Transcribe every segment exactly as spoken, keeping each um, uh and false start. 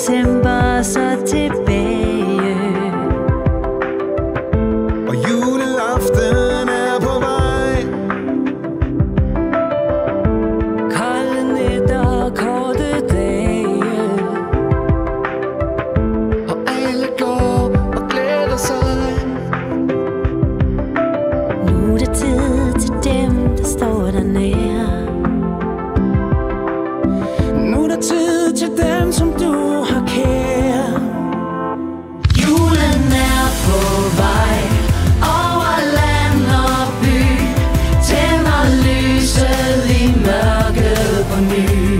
december så tilbage. Og juleaften er på vej. Kolde nætter, korte dage, Og alle går og glæder sig. nu er det tid til dem, der står der nær. Nu er der tid til dem, som du har kær. Julen er på vej over land og by, tænder lyset i mørket på ny.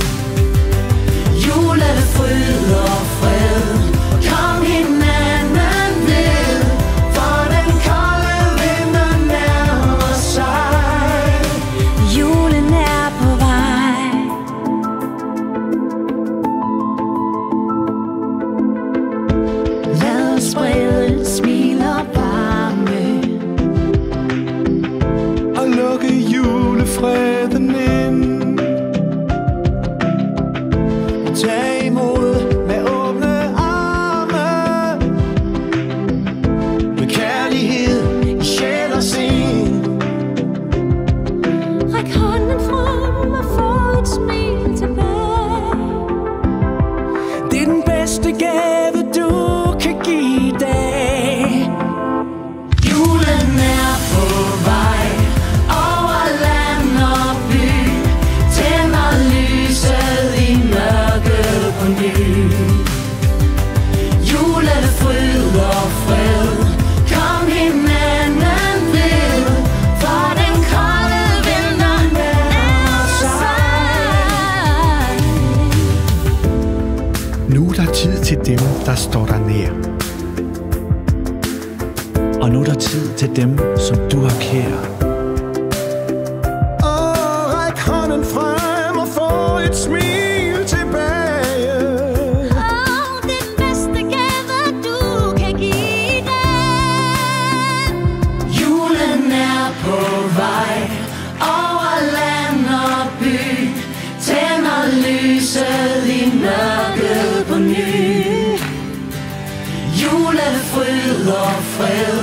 Julefryd og fred, kom hinanden ved, for den kolde vinter nærmer sig. Julen er på vej. Lad os sprede smil og varme, Og lukke julefreden ind. Tag imod med åbne arme, med kærlighed i sjæl og sind. ræk hånden frem og få et smil tilbage. Det er den bedste gave, du kan give i dag. Julen er på vej over land og by, tænder lyset i mørket på ny. Julefryd og fred, kom hinanden ved, for den kolde vinter nærmer sig. Nu er der tid til dem, der står der nær. Og nu er der tid til dem, som du har kær. Og ræk hånden frem og få et smil tilbage. Åh, den bedste gave, du kan give i dag. Julen er på vej over land og by, tænder lyset i mørket på ny. Julefryd og fred,